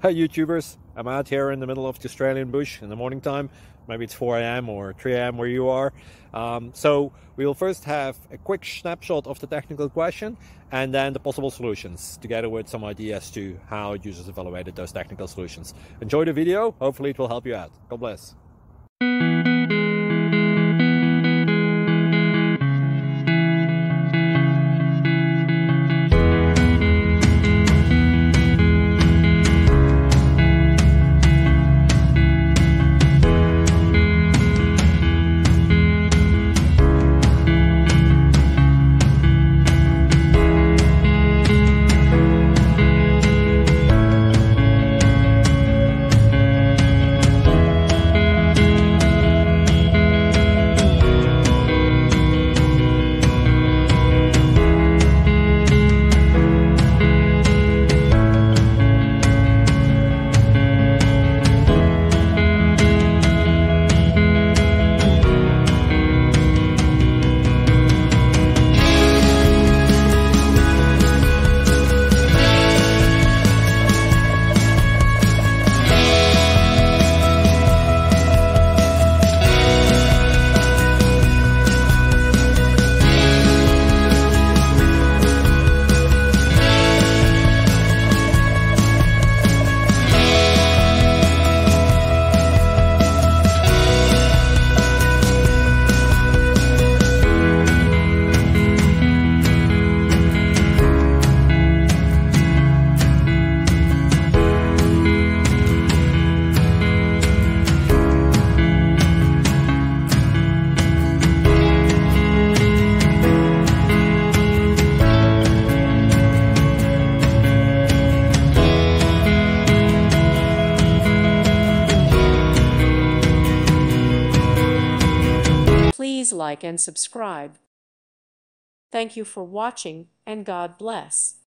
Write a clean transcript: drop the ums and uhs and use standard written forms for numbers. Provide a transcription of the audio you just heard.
Hi YouTubers, I'm out here in the middle of the Australian bush in the morning time. Maybe it's 4 a.m. or 3 a.m. where you are. So we'll first have a quick snapshot of the technical question and then the possible solutions, together with some ideas to how users evaluated those technical solutions. Enjoy the video, hopefully it will help you out. God bless. Please like and subscribe. Thank you for watching, and God bless.